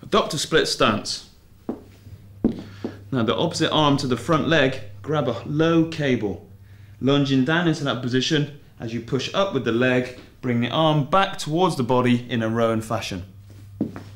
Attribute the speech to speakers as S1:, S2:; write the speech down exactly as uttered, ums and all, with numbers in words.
S1: Adopt a split stance. Now the opposite arm to the front leg, grab a low cable. Lunging down into that position, as you push up with the leg, bring the arm back towards the body in a rowan fashion.